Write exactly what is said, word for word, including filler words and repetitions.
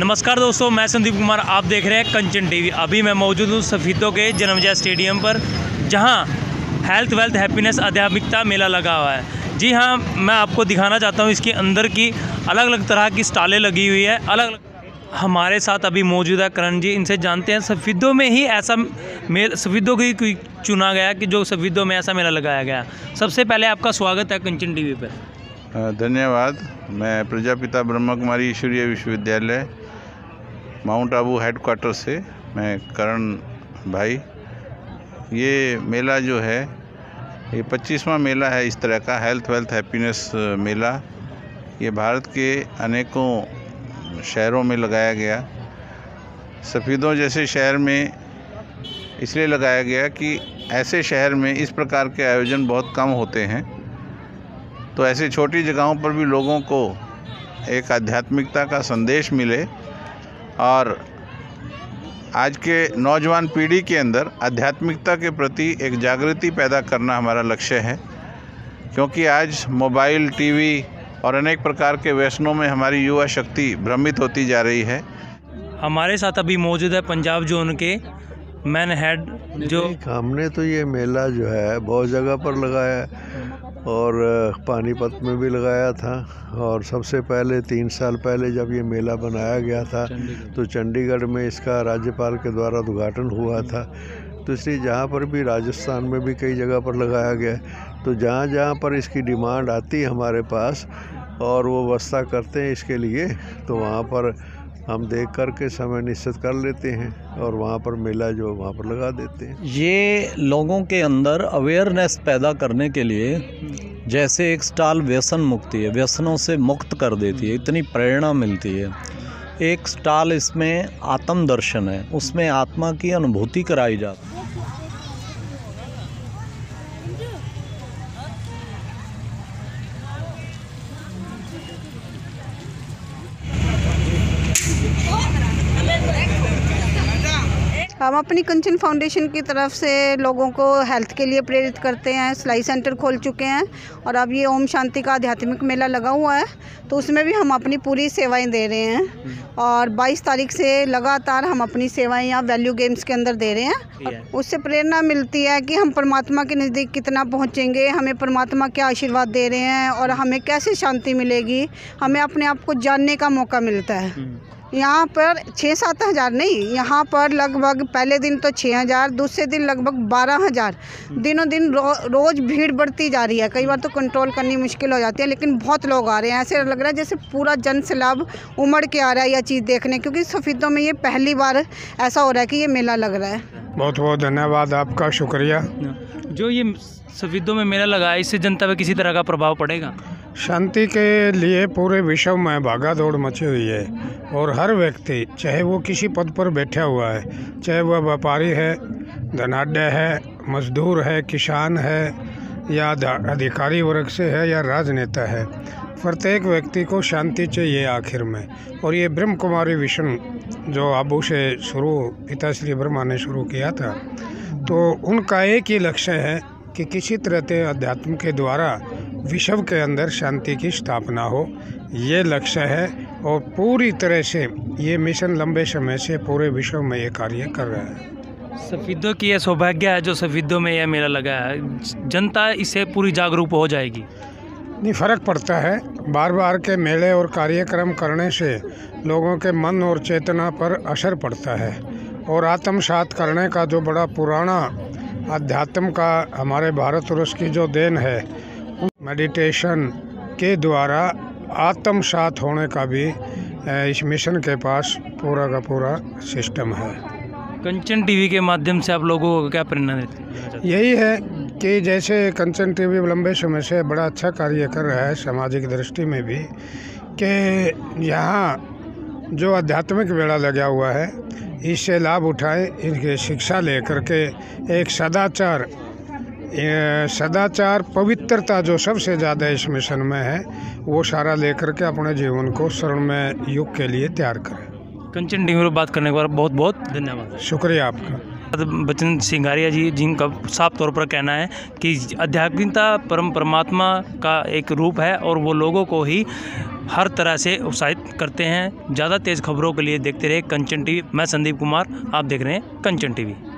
नमस्कार दोस्तों, मैं संदीप कुमार, आप देख रहे हैं कंचन टीवी। अभी मैं मौजूद हूँ सफीदों के जन्मजय स्टेडियम पर, जहां हेल्थ वेल्थ हैप्पीनेस आध्यात्मिकता मेला लगा हुआ है। जी हां, मैं आपको दिखाना चाहता हूं इसके अंदर की अलग अलग तरह की स्टॉलें लगी हुई है। अलग अलग हमारे साथ अभी मौजूद है करण जी, इनसे जानते हैं सफीदों में ही ऐसा मेल सफीदों की कोई चुना गया कि जो सफीदों में ऐसा मेला लगाया गया। सबसे पहले आपका स्वागत है कंचन टीवी पर। धन्यवाद। मैं प्रजापिता ब्रह्मा कुमारी ईश्वरीय विश्वविद्यालय माउंट आबू हेडक्वार्टर से मैं करण भाई। ये मेला जो है ये पच्चीसवां मेला है इस तरह का, हेल्थ वेल्थ हैप्पीनेस मेला। ये भारत के अनेकों शहरों में लगाया गया। सफीदों जैसे शहर में इसलिए लगाया गया कि ऐसे शहर में इस प्रकार के आयोजन बहुत कम होते हैं, तो ऐसे छोटी जगहों पर भी लोगों को एक आध्यात्मिकता का संदेश मिले और आज के नौजवान पीढ़ी के अंदर आध्यात्मिकता के प्रति एक जागृति पैदा करना हमारा लक्ष्य है। क्योंकि आज मोबाइल, टीवी और अनेक प्रकार के व्यसनों में हमारी युवा शक्ति भ्रमित होती जा रही है। हमारे साथ अभी मौजूद है पंजाब जोन के मैन हेड जो हमने तो ये मेला जो है बहुत जगह पर लगाया है और पानीपत में भी लगाया था, और सबसे पहले तीन साल पहले जब ये मेला बनाया गया था तो चंडीगढ़ में इसका राज्यपाल के द्वारा उद्घाटन हुआ था। तो इसलिए जहाँ पर भी, राजस्थान में भी कई जगह पर लगाया गया, तो जहाँ जहाँ पर इसकी डिमांड आती है हमारे पास और वो व्यवस्था करते हैं इसके लिए, तो वहाँ पर हम देख कर के समय निश्चित कर लेते हैं और वहाँ पर मेला जो वहाँ पर लगा देते हैं। ये लोगों के अंदर अवेयरनेस पैदा करने के लिए, जैसे एक स्टॉल व्यसन मुक्ति है, व्यसनों से मुक्त कर देती है, इतनी प्रेरणा मिलती है। एक स्टॉल इसमें आत्म दर्शन है, उसमें आत्मा की अनुभूति कराई जाती है। हम अपनी कंचन फाउंडेशन की तरफ से लोगों को हेल्थ के लिए प्रेरित करते हैं। सिलाई सेंटर खोल चुके हैं और अब ये ओम शांति का आध्यात्मिक मेला लगा हुआ है, तो उसमें भी हम अपनी पूरी सेवाएं दे रहे हैं। और बाईस तारीख से लगातार हम अपनी सेवाएं यहाँ वैल्यू गेम्स के अंदर दे रहे हैं। उससे प्रेरणा मिलती है कि हम परमात्मा के नज़दीक कितना पहुँचेंगे, हमें परमात्मा क्या आशीर्वाद दे रहे हैं और हमें कैसे शांति मिलेगी, हमें अपने आप को जानने का मौका मिलता है। यहाँ पर छः सात हज़ार नहीं, यहाँ पर लगभग पहले दिन तो छः हज़ार, दूसरे दिन लगभग बारह हज़ार, दिनों दिन रो, रोज़ भीड़ बढ़ती जा रही है। कई बार तो कंट्रोल करनी मुश्किल हो जाती है, लेकिन बहुत लोग आ रहे हैं। ऐसे लग रहा है जैसे पूरा जन सैलाब उमड़ के आ रहा है यह चीज़ देखने, क्योंकि सफीदों में ये पहली बार ऐसा हो रहा है कि ये मेला लग रहा है। बहुत बहुत धन्यवाद आपका, शुक्रिया। जो ये सफीदों में मेला लगा है, इससे जनता पर किसी तरह का प्रभाव पड़ेगा? शांति के लिए पूरे विश्व में भागा दौड़ मची हुई है और हर व्यक्ति, चाहे वो किसी पद पर बैठा हुआ है, चाहे वह व्यापारी है, धनाढ्य है, मजदूर है, किसान है या अधिकारी वर्ग से है या राजनेता है, प्रत्येक व्यक्ति को शांति चाहिए आखिर में। और ये ब्रह्म कुमारी मिशन जो आबू से शुरू पिताश्री ब्रह्मा ने शुरू किया था, तो उनका एक ही लक्ष्य है कि किसी तरह के अध्यात्म के द्वारा विश्व के अंदर शांति की स्थापना हो, ये लक्ष्य है। और पूरी तरह से ये मिशन लंबे समय से पूरे विश्व में ये कार्य कर रहा है। सफीदों की यह सौभाग्य है जो सफीदों में यह मेला लगा है, जनता इससे पूरी जागरूक हो जाएगी। नहीं, फ़र्क पड़ता है। बार बार के मेले और कार्यक्रम करने से लोगों के मन और चेतना पर असर पड़ता है, और आत्मसात करने का जो बड़ा पुराना अध्यात्म का हमारे भारतवर्ष की जो देन है, मेडिटेशन के द्वारा आत्मसात होने का भी इस मिशन के पास पूरा का पूरा सिस्टम है। कंचन टीवी के माध्यम से आप लोगों को क्या प्रेरणा देते हैं? यही है कि जैसे कंचन टीवी लंबे समय से बड़ा अच्छा कार्य कर रहा है सामाजिक दृष्टि में भी, कि यहाँ जो आध्यात्मिक मेला लगा हुआ है इससे लाभ उठाएं, इनकी शिक्षा लेकर के एक सदाचार सदाचार पवित्रता जो सबसे ज़्यादा इस मिशन में है, वो सारा लेकर के अपने जीवन को स्वर्णमय युग के लिए तैयार करें। कंचन टीवी में बात करने के बाद बहुत बहुत धन्यवाद, शुक्रिया आपका। बचन सिंगारिया जी, जिनका साफ तौर पर कहना है कि आध्यात्मिकता परम परमात्मा का एक रूप है और वो लोगों को ही हर तरह से उत्साहित समाप्त करते हैं। ज़्यादा तेज़ खबरों के लिए देखते रहे कंचन टीवी। मैं संदीप कुमार, आप देख रहे हैं कंचन टीवी।